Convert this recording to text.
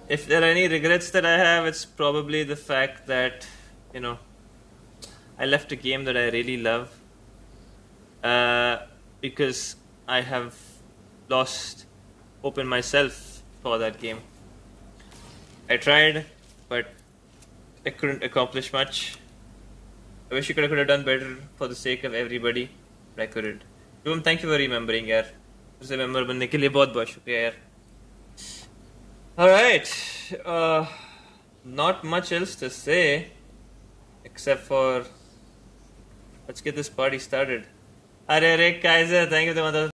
If there are any regrets that I have, it's probably the fact that, you know, I left a game that I really love uh, because I have lost hope in myself for that game. I tried, but I couldn't accomplish much. I wish I could have done better for the sake of everybody, but I couldn't. Shubham, thank you for remembering, यार. उसे member बनने के लिए बहुत बहुत शुक्रिया यार. All right. Not much else to say, except for let's get this party started. Arey Kaiser, thank you so much.